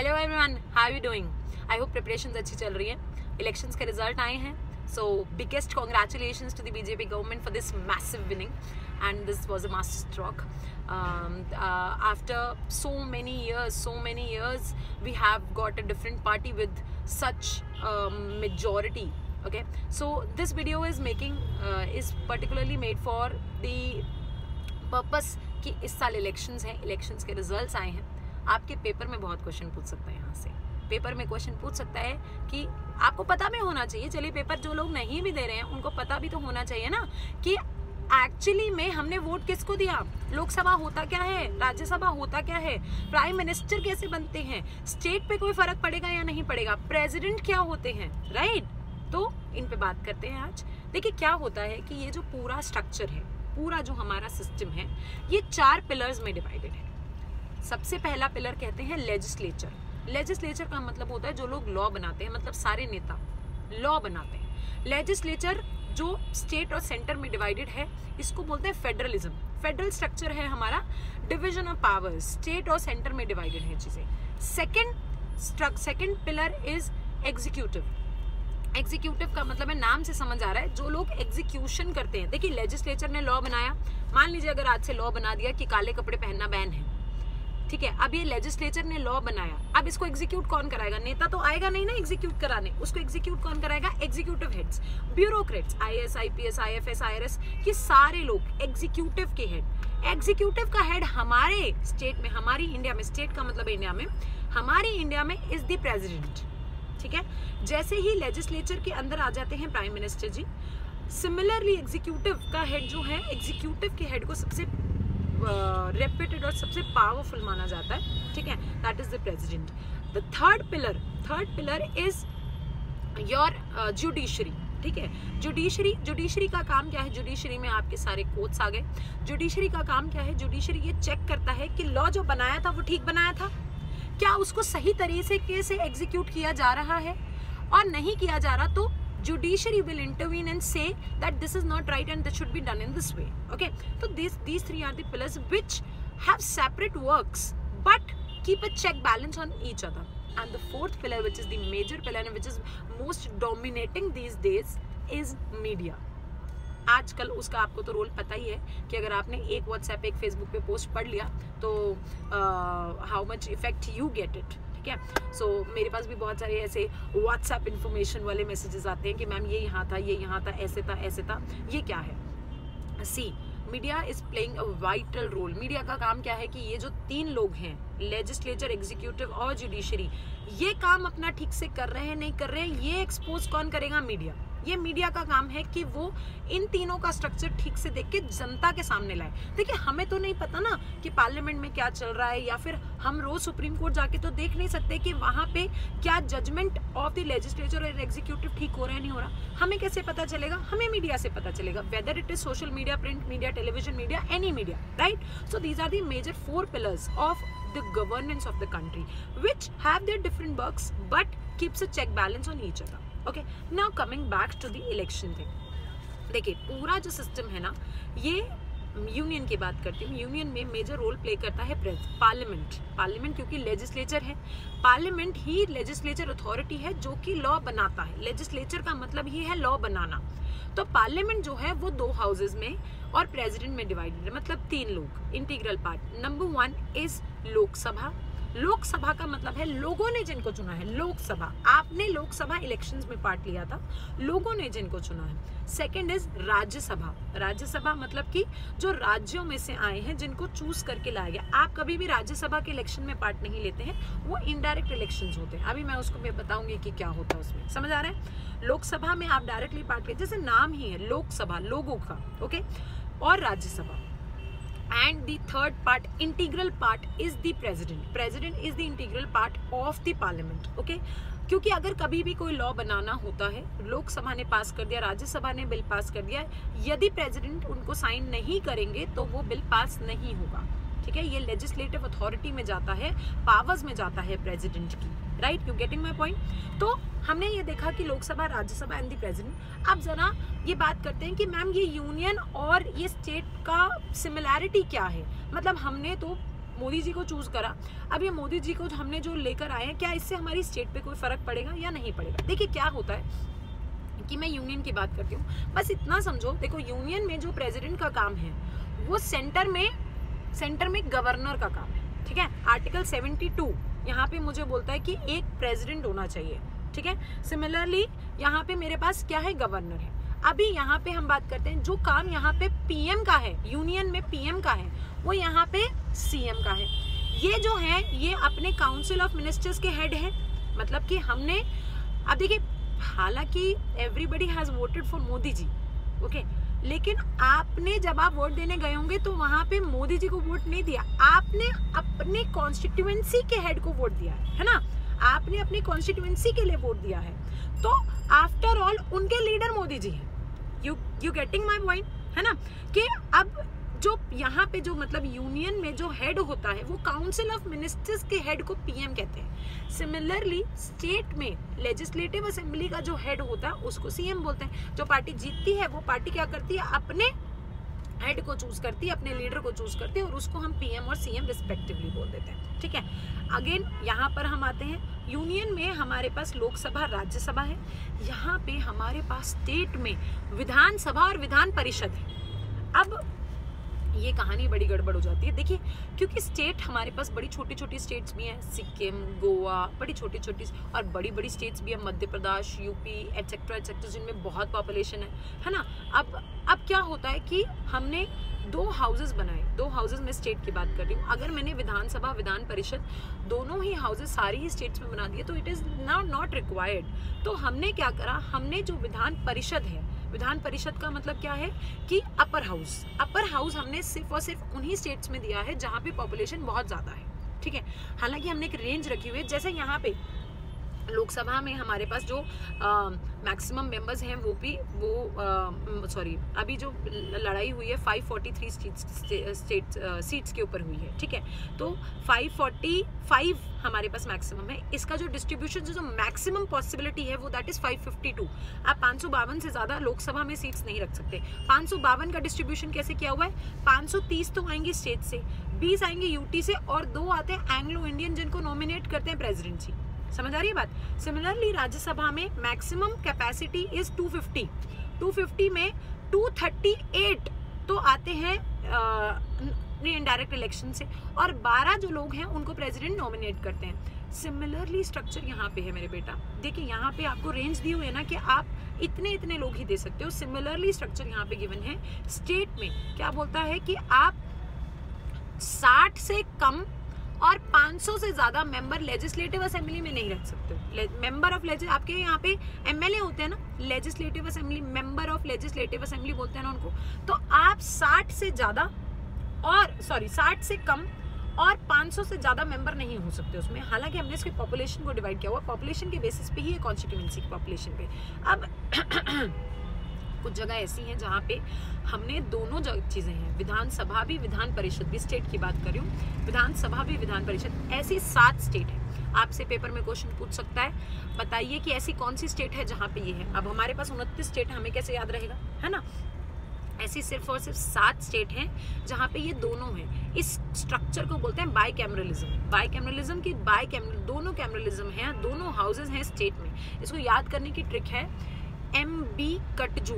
Hello everyone, how are you doing? I hope preparations अच्छी चल रही हैं। इलेक्शंस के रिजल्ट आए हैं, so biggest congratulations to the BJP government for this massive winning, and this was a master stroke. After so many years we have got a different party with such majority. Okay, so this video is particularly made for the purpose कि इस साल elections हैं, elections के results आए हैं। आपके paper में बहुत क्वेश्चन पूछ सकता है, यहाँ से पेपर में क्वेश्चन पूछ सकता है कि आपको पता भी होना चाहिए। चलिए, पेपर जो लोग नहीं भी दे रहे हैं उनको पता भी तो होना चाहिए ना कि एक्चुअली में हमने वोट किसको दिया, लोकसभा होता क्या है, राज्यसभा होता क्या है, प्राइम मिनिस्टर कैसे बनते हैं, स्टेट पे कोई फर्क पड़ेगा या नहीं पड़ेगा, प्रेसिडेंट क्या होते हैं, राइट? तो इन पे बात करते हैं आज। देखिए क्या होता है कि ये जो पूरा स्ट्रक्चर है, पूरा जो हमारा सिस्टम है, ये 4 पिलर्स में डिवाइडेड है। सबसे पहला पिलर कहते हैं लेजिस्लेचर। लेजिस्लेचर का मतलब होता है जो लोग लॉ बनाते हैं, मतलब सारे नेता लॉ बनाते हैं। लेजिस्लेचर जो स्टेट और सेंटर में डिवाइडेड है, इसको बोलते हैं फेडरलिज्म। फेडरल स्ट्रक्चर है हमारा, डिवीजन ऑफ पावर्स, स्टेट और सेंटर में डिवाइडेड है चीजें। Second pillar is executive. Executive का मतलब है, नाम से समझ आ रहा है, जो लोग एग्जीक्यूशन करते हैं। देखिए, लेजिस्लेचर ने लॉ बनाया, मान लीजिए अगर आज से लॉ बना दिया कि काले कपड़े पहनना बैन है, ठीक है। अब ये लेजिस्लेचर ने लॉ बनाया, अब इसको एग्जीक्यूट कौन कराएगा? नेता तो आएगा नहीं ना एग्जीक्यूट कराने, उसको एग्जीक्यूट कौन कराएगा? Executive heads, bureaucrats, IAS, IPS, IFS, IRS, ये सारे लोग एग्जीक्यूटिव के हेड। एग्जीक्यूटिव का हेड हमारे स्टेट में, हमारी इंडिया में, स्टेट का मतलब इंडिया में, हमारी इंडिया में इज द प्रेसिडेंट, ठीक है। जैसे ही लेजिस्लेचर के अंदर आ जाते हैं prime minister ji, similarly executive का हेड जो है, एग्जीक्यूटिव के हेड को सबसे रेप्यूटेड और सबसे पावरफुल माना जाता है, ठीक है, that is the president. The third pillar is your judiciary, ठीक है। जुडिशरी का काम क्या है? जुडिशरी में आपके सारे कोर्ट्स आ गए। जुडिशरी का काम क्या है? जुडिशरी ये चेक करता है कि लॉ जो बनाया था वो ठीक बनाया था, क्या उसको सही तरीके से एग्जीक्यूट किया जा रहा है, और नहीं किया जा रहा तो judiciary will intervene and say that this is not right and this should be done in this way. Okay, so these 3 are the pillars which have separate works but keep a check balance on each other. And the fourth pillar, which is the major pillar and which is most dominating these days, is media. आजकल उसका आपको तो role पता ही है कि अगर आपने एक व्हाट्सएप, एक फेसबुक पे पोस्ट पढ़ लिया तो how much effect you get it, ठीक है। सो मेरे पास भी बहुत सारे ऐसे व्हाट्सएप इन्फॉर्मेशन वाले मैसेजेस आते हैं कि मैम ये यहाँ था, ये यहाँ था, ऐसे था, ये क्या है? See, media is playing a vital role. Media का काम क्या है कि ये जो 3 लोग हैं, लेजिस्लेचर, एग्जीक्यूटिव और जुडिशरी, ये काम अपना ठीक से कर रहे हैं नहीं कर रहे हैं, ये एक्सपोज कौन करेगा? मीडिया। ये मीडिया का काम है कि वो इन तीनों का स्ट्रक्चर ठीक से देख के जनता के सामने लाए। देखिए, हमें तो नहीं पता ना कि पार्लियामेंट में क्या चल रहा है, या फिर हम रोज सुप्रीम कोर्ट जाके तो देख नहीं सकते कि वहां पे क्या जजमेंट ऑफ द लेजिस्लेचर और एग्जीक्यूटिव ठीक हो रहा है, नहीं हो रहा। हमें कैसे पता चलेगा? हमें मीडिया से पता चलेगा, whether it is social media, print media, television media, any media, right? So these are the major 4 pillars of the governance of the country, which have their different works but keeps a check balance on each other. Okay, now coming back to the election thing. देखिए, पूरा जो system है ना, ये union की बात करती हूँ। यूनियन में मेजर रोल प्ले करता है पार्लियामेंट, क्योंकि लेजिस्लेचर है, पार्लियामेंट ही लेजिस्लेचर अथॉरिटी है जो कि लॉ बनाता है। लेजिस्लेचर का मतलब ही है लॉ बनाना। तो पार्लियामेंट जो है वो 2 हाउसेज में और प्रेसिडेंट में डिवाइडेड है, मतलब 3 लोग, integral part. Number 1 is Lok Sabha. Lok Sabha का मतलब है लोगों ने जिनको चुना है, लोकसभा। आपने लोकसभा इलेक्शंस में पार्ट लिया था, लोगों ने जिनको चुना है। Second is Rajya Sabha. राज्यसभा मतलब कि जो राज्यों में से आए हैं, जिनको चूज करके लाया गया। आप कभी भी राज्यसभा के इलेक्शन में पार्ट नहीं लेते हैं, वो इनडायरेक्ट इलेक्शंस होते हैं। अभी मैं उसको मैं बताऊंगी कि क्या होता है उसमें, समझ आ रहा है? लोकसभा में आप डायरेक्टली पार्ट लेते, जैसे नाम ही है लोकसभा, लोगों का, ओके। और Rajya Sabha, and the third part, integral part, is the president is the integral part of the parliament, okay? क्योंकि अगर कभी भी कोई लॉ बनाना होता है, लोकसभा ने पास कर दिया, राज्यसभा ने बिल पास कर दिया, यदि प्रेसिडेंट उनको साइन नहीं करेंगे तो वो बिल पास नहीं होगा, ठीक है। ये लेजिस्लेटिव अथॉरिटी में जाता है, पावर्स में जाता है प्रेसिडेंट की, right? You getting my point? तो हमने ये देखा कि Lok Sabha, Rajya Sabha and the president. अब जरा ये बात करते हैं कि मैम ये यूनियन और ये स्टेट का सिमिलैरिटी क्या है। मतलब हमने तो मोदी जी को चूज करा। अब ये मोदी जी को हमने जो लेकर आए हैं, क्या इससे हमारी स्टेट पे कोई फर्क पड़ेगा या नहीं पड़ेगा? देखिए क्या होता है कि मैं यूनियन की बात करती हूँ, बस इतना समझो, देखो यूनियन में जो प्रेसिडेंट का काम है वो सेंटर में गवर्नर का काम है, ठीक है। आर्टिकल 72 यहाँ पे मुझे बोलता है कि एक प्रेसिडेंट होना चाहिए, ठीक है। सिमिलरली यहाँ पे मेरे पास क्या है, गवर्नर है। अभी यहाँ पे हम बात करते हैं जो काम यहाँ पे पीएम का है, यूनियन में पीएम का है, वो यहाँ पे सीएम का है। ये जो है ये अपने काउंसिल ऑफ मिनिस्टर्स के हेड है, मतलब कि हमने, अब देखिए हालांकि everybody has voted for Modi ji, okay, लेकिन आपने जब आप वोट देने गए होंगे तो वहां पे मोदी जी को वोट नहीं दिया, आपने अपने कॉन्स्टिट्यूएंसी के हेड को वोट दिया है ना, आपने अपनी कॉन्स्टिट्यूएंसी के लिए वोट दिया है। तो आफ्टर ऑल उनके लीडर मोदी जी हैं। यू गेटिंग माय पॉइंट, है ना, कि अब जो यहाँ पे जो मतलब यूनियन में जो हेड होता है वो काउंसिल ऑफ मिनिस्टर्स के हेड को पीएम कहते हैं। सिमिलरली स्टेट में लेजिस्लेटिव असेंबली का जो हेड होता है उसको सीएम बोलते हैं। जो पार्टी जीतती है वो पार्टी क्या करती है, अपने हेड को चूज करती है, अपने लीडर को चूज करती है, और उसको हम पीएम और सीएम रिस्पेक्टिवली बोल देते हैं, ठीक है। अगेन यहाँ पर हम आते हैं, यूनियन में हमारे पास लोकसभा राज्यसभा है, यहाँ पे हमारे पास स्टेट में विधानसभा और विधान परिषद है। अब ये कहानी बड़ी गड़बड़ हो जाती है, देखिए क्योंकि स्टेट हमारे पास बड़ी छोटी छोटी स्टेट्स भी हैं, सिक्किम, गोवा, बड़ी छोटी छोटी, और बड़ी बड़ी स्टेट्स भी हैं, Madhya Pradesh, UP etcetera etcetera, जिनमें बहुत पॉपुलेशन है ना। अब क्या होता है कि हमने 2 हाउसेस बनाए, 2 हाउसेस में स्टेट की बात कर रही हूँ। अगर मैंने विधानसभा विधान परिषद दोनों ही हाउसेस सारी ही स्टेट्स में बना दिए तो it is now not required. तो हमने क्या करा, हमने जो विधान परिषद है, विधान परिषद का मतलब क्या है कि अपर हाउस हमने सिर्फ और सिर्फ उन्हीं स्टेट्स में दिया है जहाँ पे पॉपुलेशन बहुत ज़्यादा है, ठीक है। हालांकि हमने एक रेंज रखी हुई है, जैसे यहाँ पे लोकसभा में हमारे पास जो मैक्सिमम मेंबर्स हैं अभी जो लड़ाई हुई है 543 सीट्स के ऊपर हुई है, ठीक है। तो 545 हमारे पास मैक्सिमम है। इसका जो डिस्ट्रीब्यूशन जो मैक्सिमम पॉसिबिलिटी है वो दैट इज 552। आप 552 से ज्यादा लोकसभा में सीट्स नहीं रख सकते। 552 का डिस्ट्रीब्यूशन कैसे किया हुआ है, 530 तो आएंगे स्टेट से, 20 आएंगे यूटी से, और 2 आते हैं एंग्लो इंडियन जिनको नॉमिनेट करते हैं प्रेसिडेंट जी। समझ आ रही है बात। सिमिलरली राज्यसभा में मैक्सिमम कैपेसिटी इज 250, 250 में 238 तो आते हैं इनडायरेक्ट इलेक्शन से, और 12 जो लोग हैं उनको प्रेसिडेंट नॉमिनेट करते हैं। सिमिलरली स्ट्रक्चर यहाँ पे है मेरे बेटा, देखिए यहाँ पे आपको रेंज दी हुई है ना कि आप इतने लोग ही दे सकते हो। सिमिलरली स्ट्रक्चर यहाँ पे गिवन है। स्टेट में क्या बोलता है कि आप 60 से कम और 500 से ज्यादा मेंबर लेजिस्लेटिव असेंबली में नहीं रख सकते। मेंबर ऑफ आपके यहाँ पे एमएलए होते हैं ना, legislative assembly, member of legislative assembly बोलते हैं ना उनको। तो आप 60 से ज्यादा और 60 से कम और 500 से ज्यादा मेंबर नहीं हो सकते उसमें। हालांकि हमने इसके पॉपुलेशन को डिवाइड किया हुआ, पॉपुलेशन के बेसिस पे ही है, कॉन्स्टिट्यूएंसी की पॉपुलेशन पे। अब कुछ जगह ऐसी हैं जहाँ पे हमने दोनों चीजें हैं, विधानसभा भी विधान परिषद भी, स्टेट की बात कर रही हूँ, विधानसभा भी विधान परिषद, ऐसी 7 स्टेट है। आपसे पेपर में क्वेश्चन पूछ सकता है, बताइए कि ऐसी कौन सी स्टेट है जहाँ पे ये है। अब हमारे पास 29 स्टेट, हमें कैसे याद रहेगा, है ना। ऐसी सिर्फ और सिर्फ 7 स्टेट हैं जहाँ पे ये दोनों हैं। इस स्ट्रक्चर को बोलते हैं बाइकैमरलिज्म की दोनों कैमरलिज्म है, दोनों हाउसेज हैं स्टेट में। इसको याद करने की ट्रिक है MB Katju,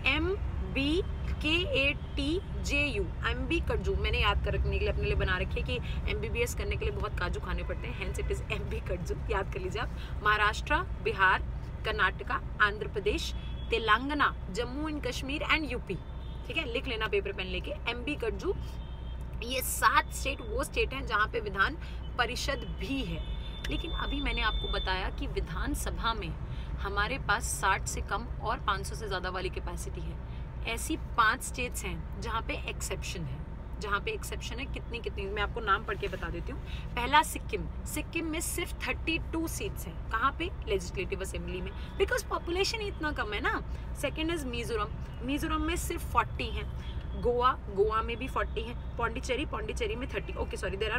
MBKATJU, MB Katju. मैंने याद कर रखने के लिए अपने लिए बना रखी है कि MBBS करने के लिए बहुत काजू खाने पड़ते हैं, hence it is MB Katju. याद कर लीजिए आप। Maharashtra, Bihar, Karnataka, Andhra Pradesh, Telangana, Jammu and Kashmir and UP, ठीक है, लिख लेना पेपर पेन लेके, MB कटजू। ये 7 स्टेट वो स्टेट हैं जहाँ पे विधान परिषद भी है। लेकिन अभी मैंने आपको बताया कि विधानसभा में हमारे पास 60 से कम और 500 से ज़्यादा वाली कैपेसिटी है। ऐसी 5 स्टेट्स हैं जहाँ पे एक्सेप्शन है, कितनी मैं आपको नाम पढ़ के बता देती हूँ। पहला सिक्किम में सिर्फ 32 सीट्स हैं। कहाँ पे, लेजिस्लेटिव असेंबली में, बिकॉज पॉपुलेशन ही इतना कम है ना। सेकेंड इज मिजोरम में सिर्फ 40 हैं। गोवा में भी 40 हैं। पौंडीचेरी में 30, ओके सॉरी, देयर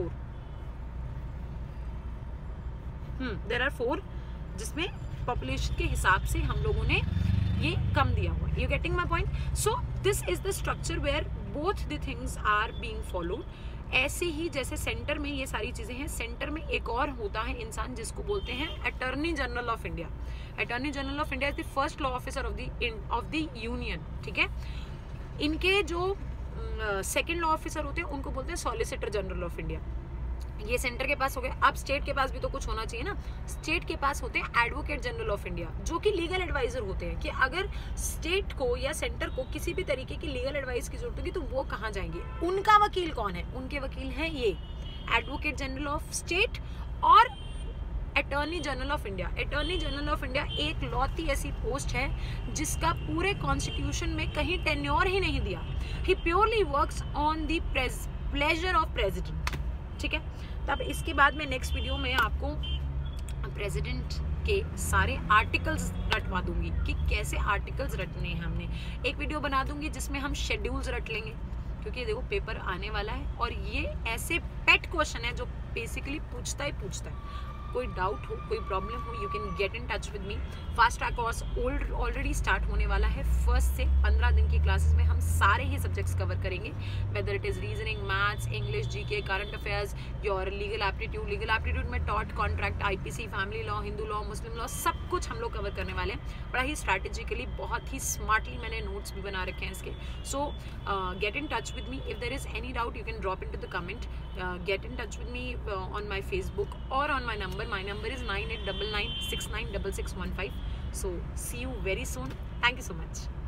आर 4 जिसमें पॉपुलेशन के हिसाब से हम लोगों ने ये कम दिया हुआ है। You getting my point. So this is the structure where both the things are being followed. ऐसे ही जैसे सेंटर में ये सारी चीजें हैं, सेंटर में एक और होता है इंसान जिसको बोलते हैं attorney general of India. Attorney general of India is the first law officer of the union, ठीक है। इनके जो सेकंड लॉ ऑफिसर होते हैं उनको बोलते हैं सॉलिसिटर जनरल ऑफ इंडिया। ये सेंटर के पास हो गया। अब स्टेट के पास भी तो कुछ होना चाहिए ना। स्टेट के पास होते हैं एडवोकेट जनरल ऑफ इंडिया, जो कि लीगल एडवाइजर होते हैं कि अगर स्टेट को या सेंटर को किसी भी तरीके की लीगल एडवाइस की जरूरत होगी तो वो कहाँ जाएंगे। उनका वकील कौन है? उनके वकील हैं ये एडवोकेट जनरल ऑफ स्टेट और attorney general of India. Attorney general of India एक लौती ऐसी पोस्ट है जिसका पूरे कॉन्स्टिट्यूशन में कहीं टेन्योर ही नहीं दिया। He purely works on the pleasure of president, ठीक है। तब इसके बाद मैं नेक्स्ट वीडियो में आपको प्रेसिडेंट के सारे आर्टिकल्स रटवा दूंगी कि कैसे आर्टिकल्स रटने हैं हमने। एक वीडियो बना दूंगी जिसमें हम शेड्यूल्स रट लेंगे, क्योंकि देखो पेपर आने वाला है और ये ऐसे पेट क्वेश्चन है जो बेसिकली पूछता है। कोई डाउट हो, कोई प्रॉब्लम हो, you can get in touch with me. Fast track course already start होने वाला है। 1 से 15 दिन की क्लासेस में हम सारे ही सब्जेक्ट्स कवर करेंगे, whether it is reasoning, maths, English, GK, current affairs, your legal aptitude में tort, contract, IPC, family law, Hindu law, Muslim law, सब कुछ हम लोग कवर करने वाले हैं। बड़ा ही स्ट्रैटेजिकली, बहुत ही स्मार्टली मैंने नोट्स भी बना रखे हैं इसके। So get in touch with me. If there is any doubt you can drop in to the comment. Get in touch with me on my Facebook or on my number. My number is 9899696615. So see you very soon. Thank you so much.